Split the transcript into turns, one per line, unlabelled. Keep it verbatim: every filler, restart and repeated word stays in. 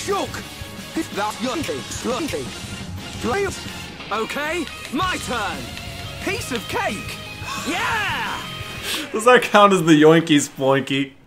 Shulk! That's yoinky, sploinky. Sploinky.
Okay, my turn. Piece of cake. Yeah!
Does that count as the yoinky sploinky?